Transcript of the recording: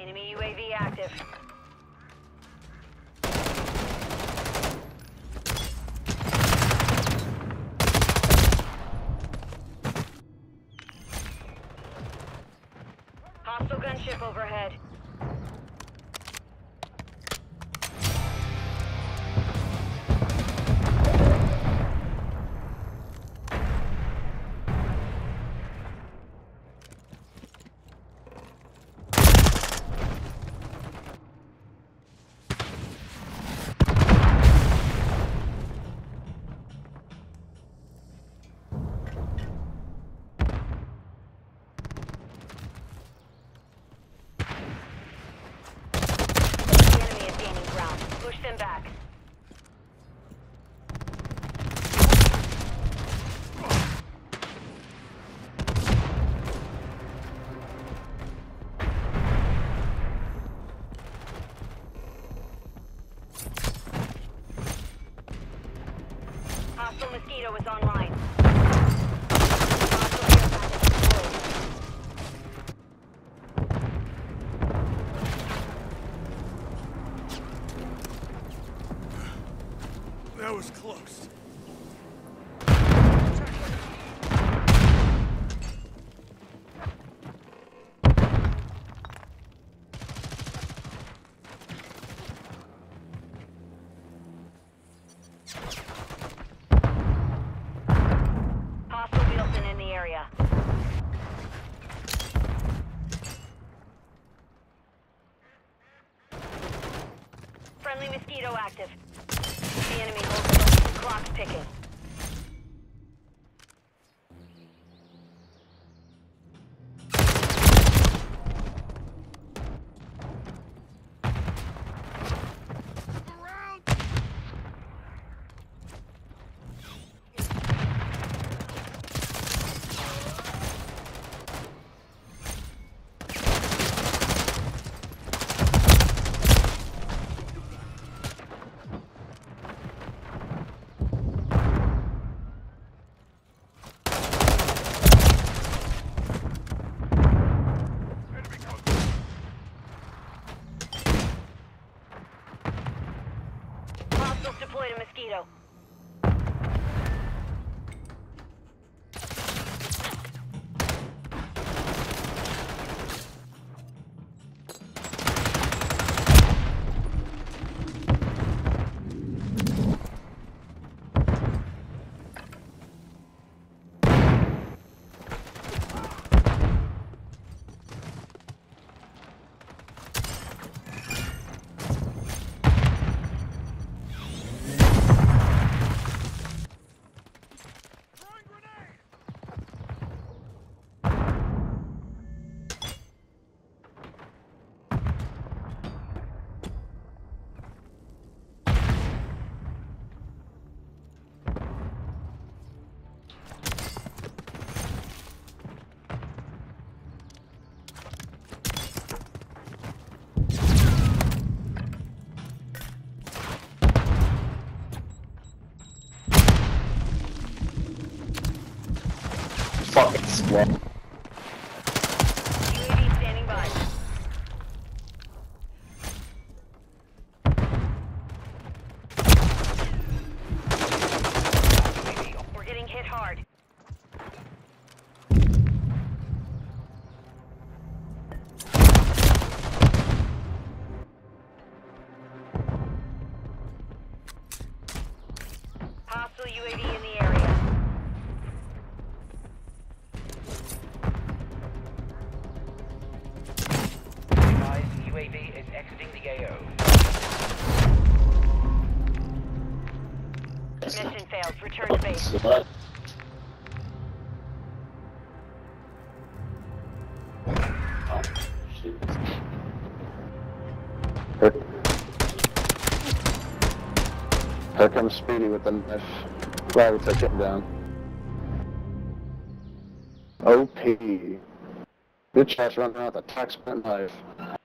Enemy UAV active. Hostile gunship overhead. Push them back. Hostile Mosquito is online. That was close. Hostile Wilson in the area. Friendly Mosquito active. The enemy holds the clock's ticking. Hostiles deployed a Mosquito. Fucking sweat. UAV standing by. We're getting hit hard. Hostile UAV in the area. UAV is exiting the AO. Mission failed. Return to base. Sweat. Oh, shit. Here comes Speedy with the knife. Glad we took him down. OP. Good chance running around with a tax knife.